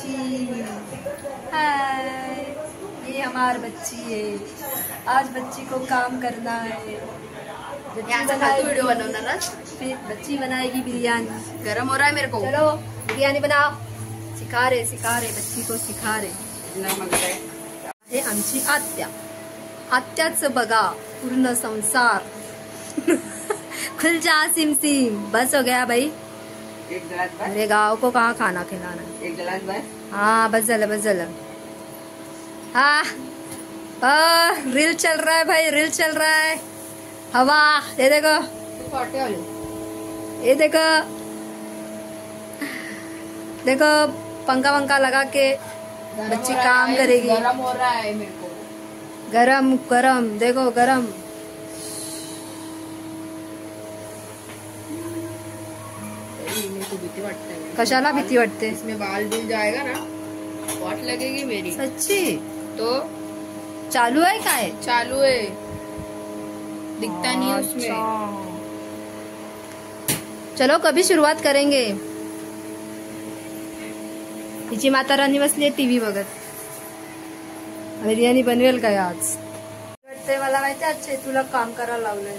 बच्ची। हाय, ये हमारी बच्ची है। आज बच्ची को काम करना है। वीडियो बनाना ना, फिर बच्ची बनाएगी बिरयानी। गरम हो रहा है मेरे को। चलो बिरयानी बनाओ। सिखा रहे बच्ची को सिखा रहे। हे आमची आत्या। आत्याचं बघा पूर्ण संसार। खुल जा सिम सिम। बस हो गया भाई। एक गिलास बस। मेरे गाँव को कहाँ खाना खिलाना। एक गिलास बस। हाँ बस झालं। हाँ रील चल रहा है भाई, रील चल रहा है। हवा ये देखो, ये देखो देखो, पंखा वंखा लगा के बच्ची काम करेगी। गरम हो रहा है मेरे को। गरम देखो गरम। भीती वाटते है। कशाला भीती वाटते? इसमें बाल डूब जाएगा ना, वाट लगेगी मेरी। सच्ची? तो चालू है काय? चालू है, दिखता नहीं है उसमें। चलो कभी शुरुआत करेंगे। हिची माता राणी बसली टीव्ही बघत। बिर्याणी बनवेल काय आज? वाटतंय मला माहिती आज शेतूला काम करायला लावलंय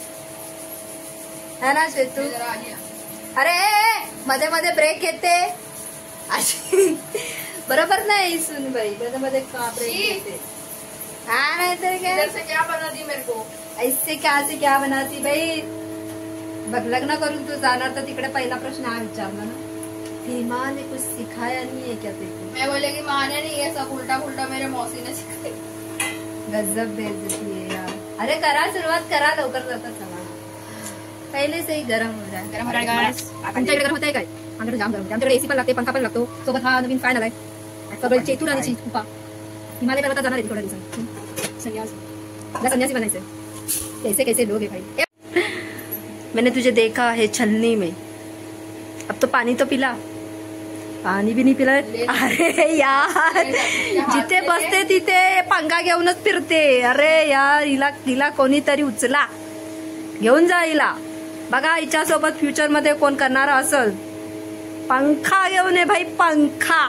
है ना शेतू? अरे मध्ये मध्ये ब्रेक येते अशी बरोबर नाही सुन भाई, मध्ये मध्ये का ब्रेक येते? हाँ नहीं तो क्या बनाती मेरे को? ऐसे क्या बनाती भाई? बघ लग्न करून तू जाणार तर तिकडे पहिला प्रश्न हा विचारला ना, कि माँ ने कुछ सिखाया नहीं है क्या तेरे? मैं बोलेगी माँ ने नहीं, ये सब उल्टा पुल्टा मेरे मौसी ने सिखाया। गजब बेइज्जती है यार। अरे करा, सुरुवात करा, लवकर जाता चला। पहले से ही गरम हो रहा है। गरम हो रहा है गाइस। तुमच्याकडे गरम होतंय काय? आमच्याकडे जाम गरम होते। आमच्याकडे एसी पण लागते, पंखा पण लागतो, सोबत हा नवीन फॅन आलाय। सगळं चेतू राणीची कृपा। हिमालय पर्वतात जाणार आहे थोड्या दिवसांनी। सन्यासी बनायचंय। कैसे लोग है भाई। मैंने तुझे देखा है छलनी में, अब तो पानी तो पिला। पाणी भी नाही पिला। अरे यार, जिथे बसते तिथे पंखा घेऊनच फिरते। अरे यार, हिला कोणीतरी उचला, घेऊन जा हिला। बघा हिच्यासोबत फ्युचर मध्ये कोण करणार असल, पंखा घेऊन ये भाई, पंखा।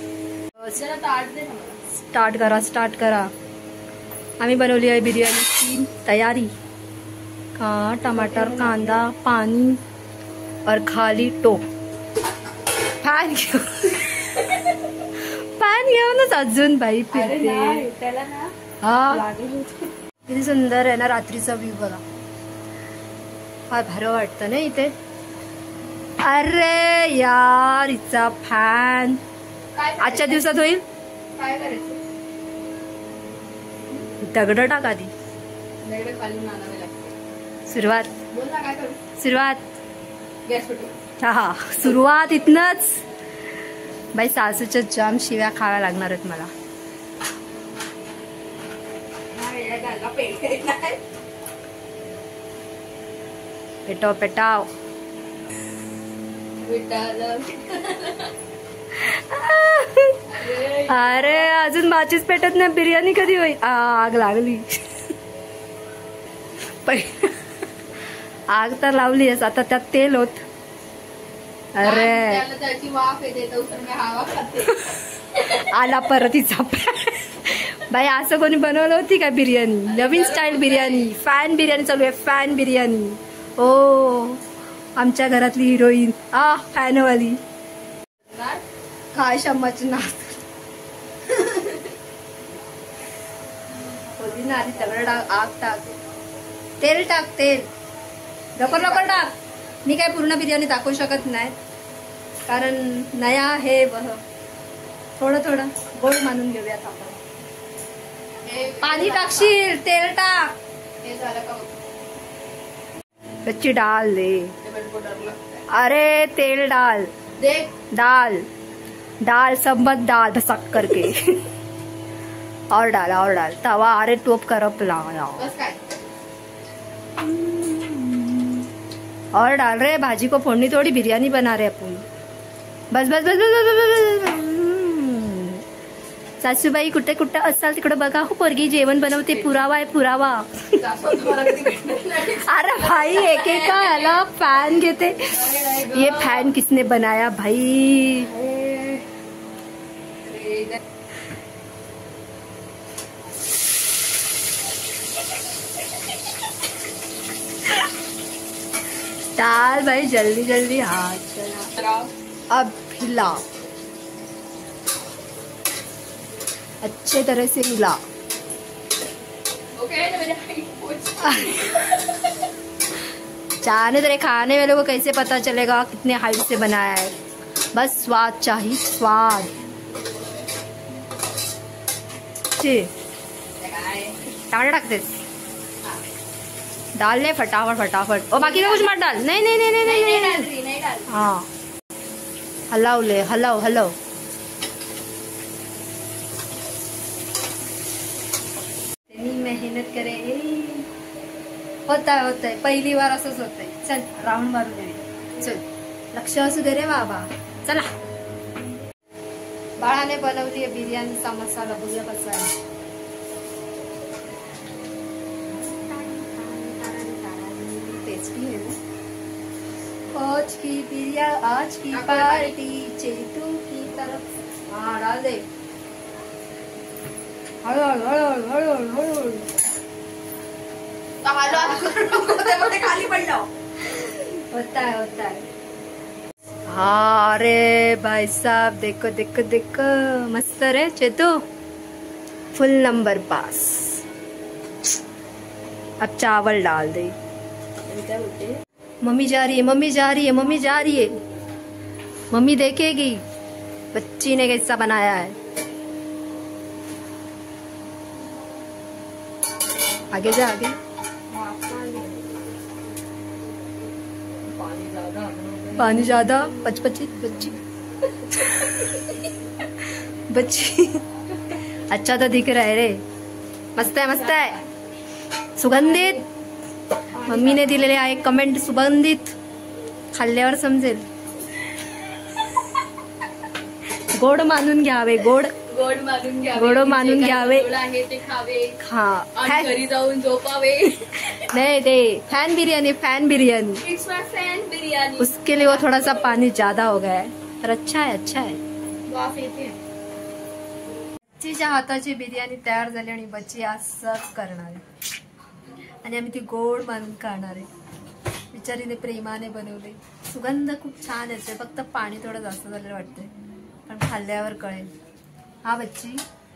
स्टार्ट करा। आम्ही बनवली आहे बिर्याणीची तयारी। टमाटर, कांदा, पानी और खाली टोप। फॅन घेऊनच अजून भाई फिरते। हा किती सुंदर आहे ना रात्रीचा व्ह्यू बघा, फार भारी वाटतं ना इथे। अरे यार, हिचा फॅन आजच्या दिवसात होईल। काय करायचं? दगड टाक आधी। दगड खाली आणावे लागते। सुरुवात बोल ना, काय करू? सुरुवात गॅस पेटव। हा सुरुवात इथनच बाई। सासूच्या जाम शिव्या खाव्या लागणार आहेत मला। पेटाव अरे अजून माचीच पेटत नाही, बिर्याणी कधी होईल? आग लागली। आग तर लावली आहेस, आता त्यात तेल होत। अरे त्याची वाफ येते, तर मी हवा खाते। आला परतीचा बाई। असं कोणी बनवलं होती का बिर्याणी? नवीन स्टाईल बिर्याणी, फॅन बिर्याणी चालू आहे, फॅन बिर्याणी। ओ आमच्या घरातली हिरोईन फॅनवाली। काय शम्माची नाच ना आधी दगड आग टाक, तेल टाक, तेल लवकर टाक। मी काय पूर्ण बिर्याणी दाखवू शकत नाही, कारण नया हे थोडं गोड मानून घेऊयात आपण। पाणी टाकशील, तेल टाक। हे झालं का? कच्ची डाल दे। अरे तेल डाल, देख डाल सब मत डाल, धसक करके। और डाल तवा। अरे टोप करपला। बस काय? और डाल रहे भाजी को फोड़नी, थोड़ी बिरयानी बना रहे अपन। बस। सासूबाई कुठे असाल तिकडे बघा हो, पोरगी जेवण बनवते। पुरावा आहे, पुरावा। अरे भाई एक का याला फॅन घेते। ये फॅन किसने बनाया भाई? इधर डाल भाई जल्दी जल्दी। हाँ चला अब हिला, अच्छे तरह से मिला। ओके मेरे हाइट जाने तेरे खाने वालों को कैसे पता चलेगा कितने हाइट से बनाया है। बस स्वाद चाहिए, स्वाद। टमाटर डाल दे, डाल ले फटाफट फटाफट। और बाकी का कुछ मत डाल। नहीं नहीं नहीं नहीं नहीं नहीं डाल। हाँ हलाओ ले, हलाओ हलाओ। इतनी मेहनत करे, होता है पहिली बार असंच होतंय। चल राऊंड मारू दे, चल लक्ष असू दे रे बाबा। चला बाळाने बनवली बिर्याणीचा मसाला, बघूया कसा आहे। टेस्टी है ना। आज की बिरयानी, आज की पार्टी चेतू की तरफ। हाँ डाल दे, हळू हळू हळू हळू हळू। खाली पडलं। होता है। हाँ अरे भाई साहब देखो देखो देखो, मस्त रे चेतू, फुल नंबर पास। अब चावल डाल दे। क्या बोलते? मम्मी जा रही है, मम्मी जा रही है, मम्मी जा रही है। मम्मी देखेगी बच्ची ने कैसा बनाया है। आगे जा आगे। पानी ज्यादा, बच्ची बच्ची। अच्छा तो दिख रहा है रे, मस्त है सुगंधित। मम्मी ने दिलेले आहे कमेंट सुगंधित, खाल्ल्यावर समजेल। गोड मानून घ्यावे, गोड मानून घ्यावे। आहे ते खावे, हाँ घरी जाऊन झोपावे। नहीं ते fan biryani it's my fan biryani. उसके लिए वो थोड़ा सा पानी ज्यादा हो गया है, पर अच्छा है। वाफ येते। बच्चीच्या हाताची बिर्याणी तयार झाली आणि बच्ची आज सर्व करणार आहे आणि आम्ही ती गोड मानून खाणार आहे। बिचारीने प्रेमाने बनवले, सुगंध खूप छान येते, फक्त पाणी थोडं जास्त झालेलं वाटतंय, पण खाल्ल्यावर कळेल। हा बच्ची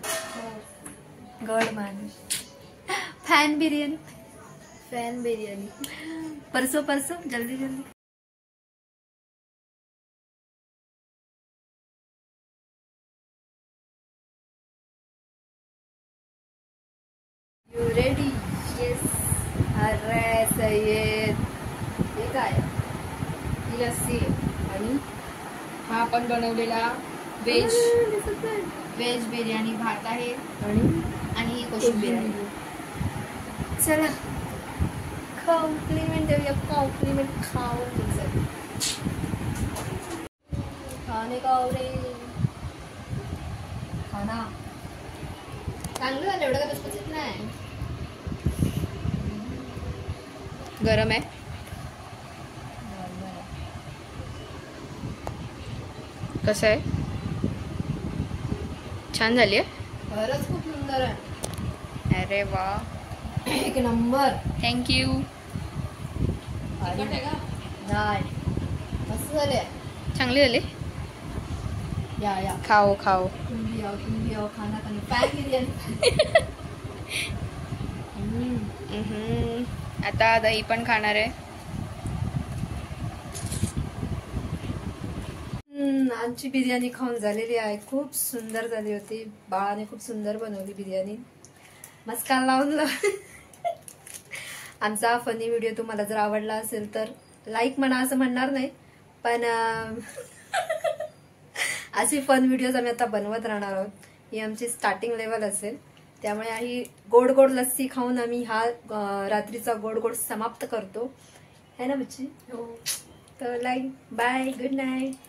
गोड मान फैन बिर्याणी परसों जल्दी यू रेडी? येस। अरे सय्यद, हे काय? ही लस्सी आणि हा आपण बनवलेला व्हेज बिर्याणी भात आहे आणि ही कोशिंबीर आहे। चला कॉम्प्लिमेंट देऊया, कॉम्प्लिमेंट खाऊन खाणे का रे खाना चांगलं झालं, एवढं काय पचपचित नाही। गरम आहे, कसं आहे? छान झाली आहे, खरंच खूप सुंदर आहे। अरे वा, एक नंबर। थँक्यू। नाही मस्त झाले, चांगली झाली। या खाओ तुम भी आओ खाना खाने। फैन बिर्याणी। आता दही पण खाणार आहे। आमची बिर्याणी खाऊन झालेली आहे, खूप सुंदर झाली होती। बाळाने खूप सुंदर बनवली बिर्याणी, मस्का लावून। आमचा फनी व्हिडिओ तुम्हाला जर आवडला असेल तर लाईक म्हणा, असं म्हणणार नाही, पण असे फन व्हिडिओज आम्ही आता बनवत राहणार आहोत। ही आमची स्टार्टिंग लेवल असेल, त्यामुळे आम्ही गोड लस्सी खाऊन आम्ही हा रात्रीचा गोड समाप्त करतो, है ना बच्ची? तर लाईक बाय, गुड नाईट।